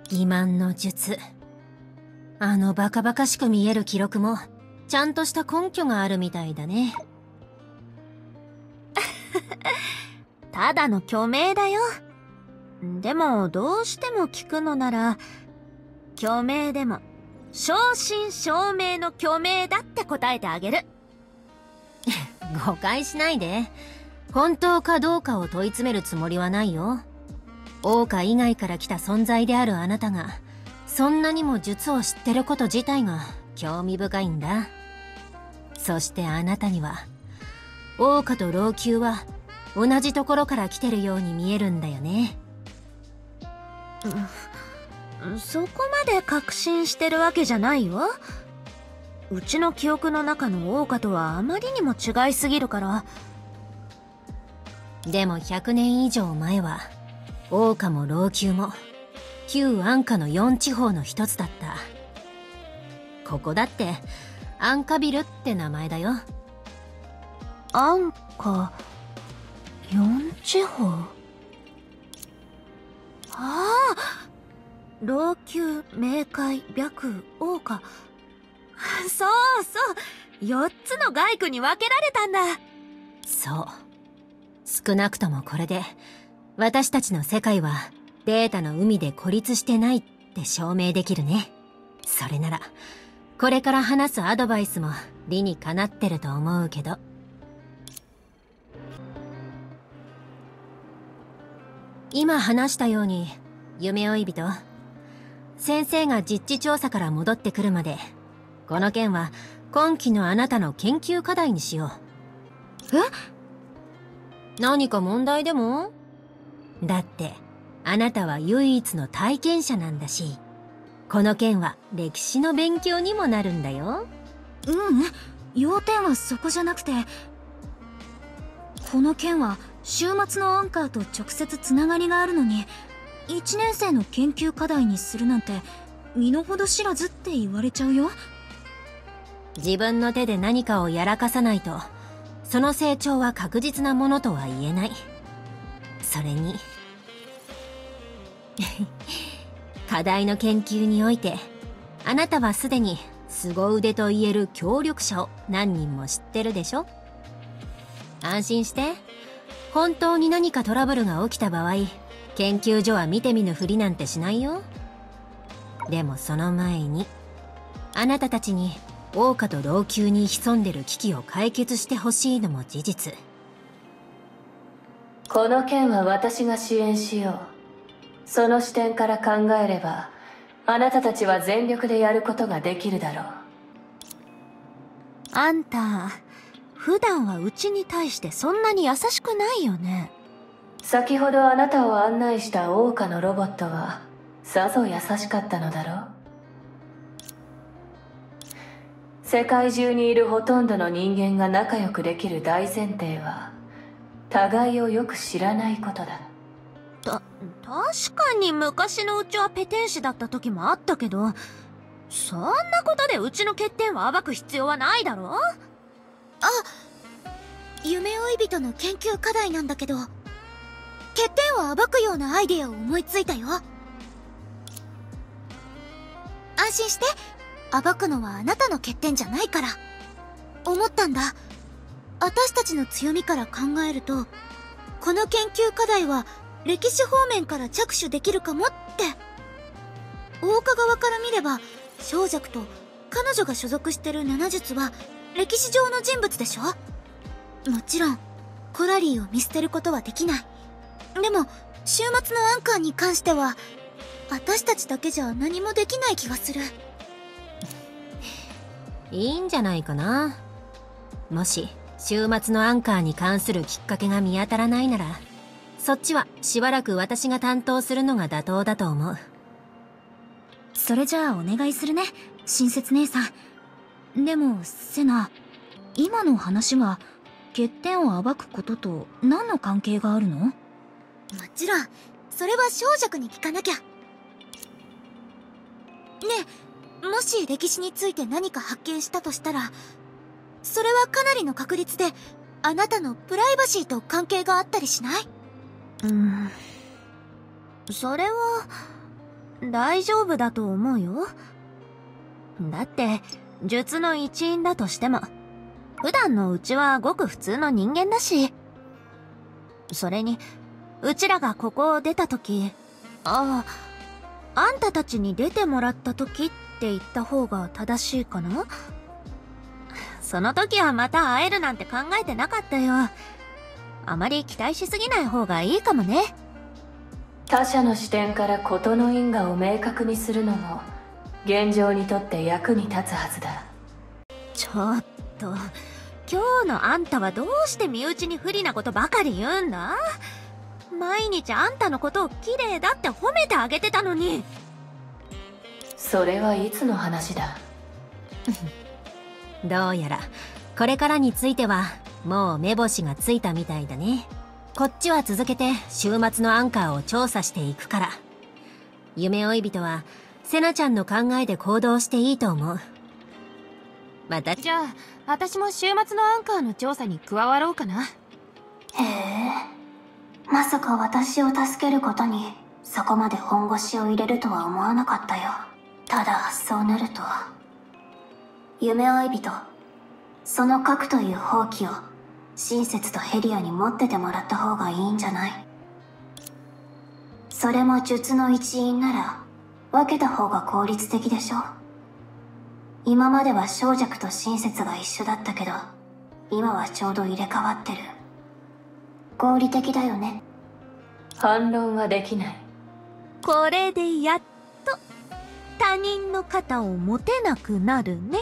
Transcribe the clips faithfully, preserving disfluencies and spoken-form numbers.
欺瞞の術。あのバカバカしく見える記録もちゃんとした根拠があるみたいだね。 ただの虚名だよ。でもどうしても聞くのなら、虚名でも正真正銘の虚名だって答えてあげる。 誤解しないで。本当かどうかを問い詰めるつもりはないよ。桜花以外から来た存在であるあなたがそんなにも術を知ってること自体が興味深いんだ。そしてあなたには桜花と老朽は同じところから来てるように見えるんだよね。 そこまで確信してるわけじゃないよ。うちの記憶の中の桜花とはあまりにも違いすぎるから。 でもひゃくねん以上前は桜花も老朽も旧安価のよん地方の一つだった。ここだってアンカビルって名前だよ。 安価よん地方。ああ、老朽、冥界、白、桜花。そうそう、よっつの街区に分けられたんだ。 そう。少なくともこれで私たちの世界はデータの海で孤立してないって証明できるね。それならこれから話すアドバイスも理にかなってると思うけど。今話したように夢追い人、先生が実地調査から戻ってくるまでこの件は今期のあなたの研究課題にしよう。 え？ 何か問題でも？だってあなたは唯一の体験者なんだし、この件は歴史の勉強にもなるんだよ。 ううん、要点はそこじゃなくて、この件は週末のアンカーと直接つながりがあるのにいちねん生の研究課題にするなんて身の程知らずって言われちゃうよ。 自分の手で何かをやらかさないとその成長は確実なものとは言えない。それに課題の研究においてあなたはすでに凄腕と言える協力者を何人も知ってるでしょ。安心して。本当に何かトラブルが起きた場合、研究所は見て見ぬふりなんてしないよ。でもその前にあなたたちに桜花と老朽に潜んでる危機を解決してほしいのも事実。 この件は私が支援しよう。その視点から考えればあなたたちは全力でやることができるだろう。 あんた、普段はうちに対してそんなに優しくないよね。 先ほどあなたを案内した桜花のロボットはさぞ優しかったのだろう。世界中にいるほとんどの人間が仲良くできる大前提は互いをよく知らないことだ。 た、確かに昔のうちはペテン師だった時もあったけど、そんなことでうちの欠点を暴く必要はないだろ。 あ、夢追い人の研究課題なんだけど、欠点を暴くようなアイデアを思いついたよ。安心して、暴くのはあなたの欠点じゃないから。思ったんだ。私たちの強みから考えると、この研究課題は歴史方面から着手できるかもって。桜花側から見れば、小弱と彼女が所属してる七術は歴史上の人物でしょ。もちろんコラリーを見捨てることはできない。でも週末のアンカーに関しては私たちだけじゃ何もできない気がする。 いいんじゃないかな。もし週末のアンカーに関するきっかけが見当たらないなら、そっちはしばらく私が担当するのが妥当だと思う。 それじゃあお願いするね、親切姉さん。でもセナ、今の話は欠点を暴くことと何の関係があるの？もちろんそれは小弱に聞かなきゃ。ねえ、もし歴史について何か発見したとしたら、それはかなりの確率であなたのプライバシーと関係があったりしない？ うーん、それは大丈夫だと思うよ。だって、術の一員だとしても、普段のうちはごく普通の人間だし。それに、うちらがここを出た時、ああ、あんたたちに出てもらった時って言った方が正しいかな？その時はまた会えるなんて考えてなかったよ。あまり期待しすぎない方がいいかもね。 他者の視点から事の因果を明確にするのも現状にとって役に立つはずだ。 ちょっと、今日のあんたはどうして身内に不利なことばかり言うんだ？毎日あんたのことを綺麗だって褒めてあげてたのに。 それはいつの話だ？ どうやらこれからについてはもう目星がついたみたいだね。こっちは続けて週末のアンカーを調査していくから。夢追い人はセナちゃんの考えで行動していいと思う。またじゃあ私も週末のアンカーの調査に加わろうかな。 へえ、まさか私を助けることにそこまで本腰を入れるとは思わなかったよ。ただそうなると、夢追い人、その核という放棄を親切とヘリアに持っててもらった方がいいんじゃない？それも術の一員なら分けた方が効率的でしょ。今までは小弱と親切が一緒だったけど、今はちょうど入れ替わってる。合理的だよね。 反論はできない。 これでやっと他人の肩を持てなくなるね。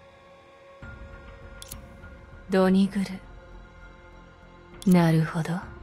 ドニグル。なるほど。